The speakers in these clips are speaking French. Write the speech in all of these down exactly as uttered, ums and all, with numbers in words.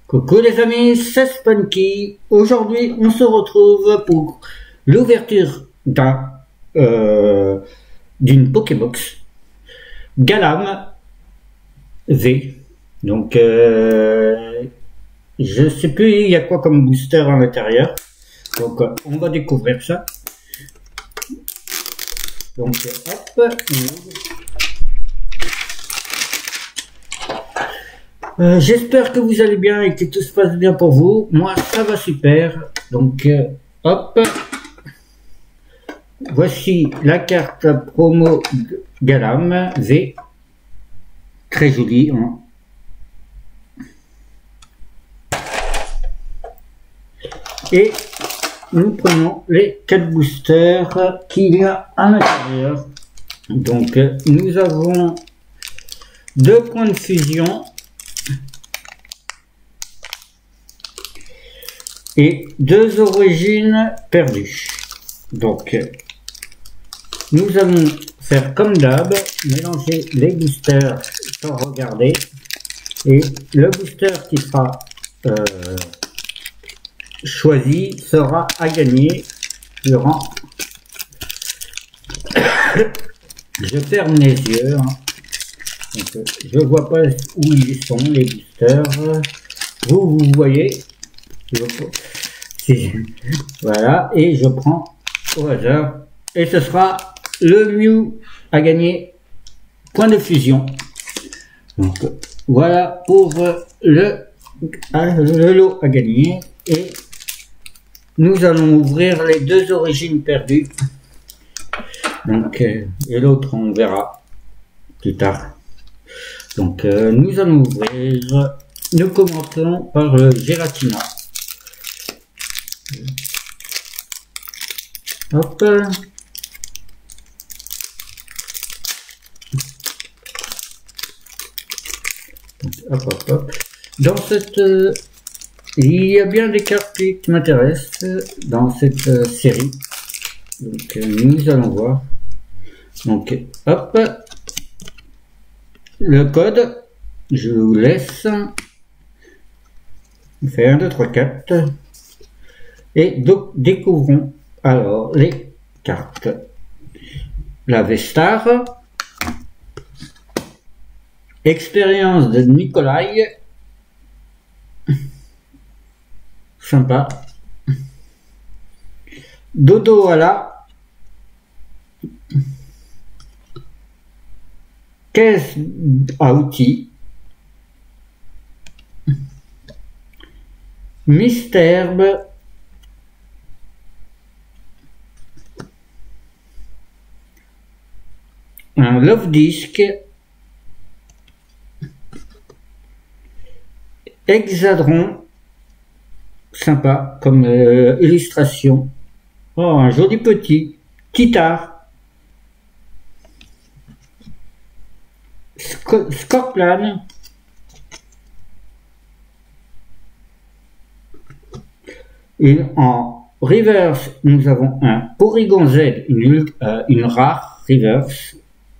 Coucou les amis, c'est Spunky. Aujourd'hui, on se retrouve pour l'ouverture d'un euh, d'une Pokébox Galam V. Donc, euh, je sais plus il y a quoi comme booster à l'intérieur. Donc, euh, on va découvrir ça. Donc, hop. Euh, J'espère que vous allez bien et que tout se passe bien pour vous. Moi, ça va super. Donc, euh, hop. Voici la carte promo Galam V. Très jolie. Hein. Et nous prenons les quatre boosters qu'il y a à l'intérieur. Donc, euh, nous avons deux points de fusion. Et deux origines perdues. Donc, nous allons faire comme d'hab, mélanger les boosters sans regarder. Et le booster qui sera euh, choisi sera à gagner durant... Je ferme les yeux. Hein. Donc, je vois pas où ils sont, les boosters. Vous, vous voyez. Voilà, et je prends au hasard, et ce sera le Mew à gagner point de fusion. Donc voilà pour le, le lot à gagner, et nous allons ouvrir les deux origines perdues. Donc et l'autre on verra plus tard. Donc euh, nous allons ouvrir. Nous commençons par le Giratina. Hop. Hop, hop, hop. Dans cette... Euh, il y a bien des cartes qui m'intéressent dans cette euh, série. Donc, euh, nous allons voir. Donc, hop. Le code, je vous laisse. On fait un, deux, trois, quatre. Et donc, découvrons alors les cartes. La Vestar, expérience de Nikolai, sympa. Dodoala, caisse à outils, Misterbe, un Love Disc, Hexadron, sympa comme euh, illustration. Oh, un joli petit. Titar, Sc Scorplan, et en reverse, nous avons un Porygon Z, une, euh, une rare reverse.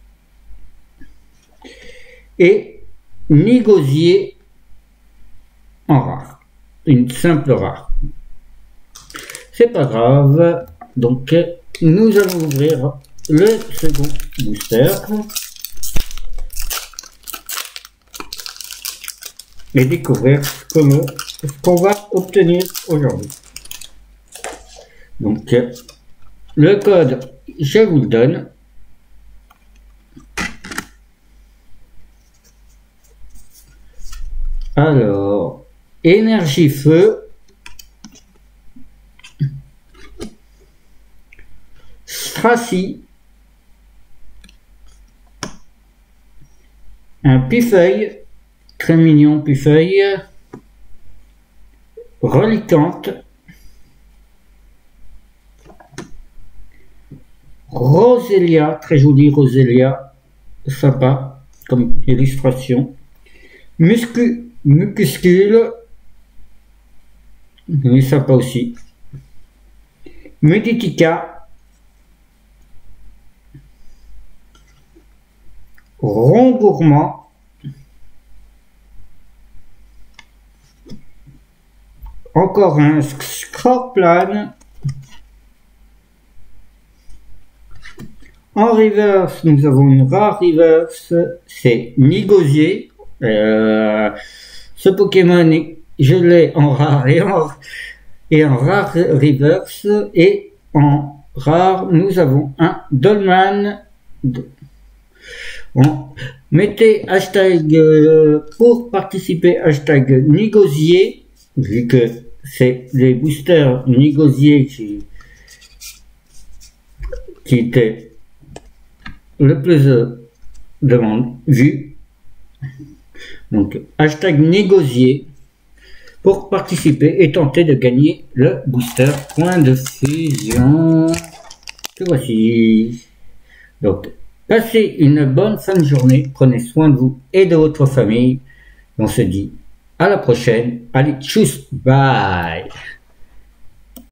Et Négocier en rare, une simple rare. C'est pas grave, donc nous allons ouvrir le second booster et découvrir ce qu'on va obtenir aujourd'hui. Donc le code, je vous le donne. Alors, énergie feu, Stracy, un Pifeuille, très mignon Pifeuille, Reliquante, Roselia, très jolie Roselia, sympa comme illustration, Muscu Mucuscule, mais sympa aussi. Meditica, Rond Gourmand, encore un Scorplan. En reverse, nous avons une rare reverse, c'est Nigosier. Euh, ce Pokémon, je l'ai en rare et en, et en rare reverse, et en rare, nous avons un Dolman. Bon. Mettez hashtag euh, pour participer, hashtag Nigosier, vu que c'est les boosters Nigosier qui, qui étaient le plus euh, demandé, vu. Donc, hashtag Nigosier pour participer et tenter de gagner le booster point de fusion. Que voici. Donc, passez une bonne fin de journée, prenez soin de vous et de votre famille. On se dit à la prochaine. Allez, tchuss, bye.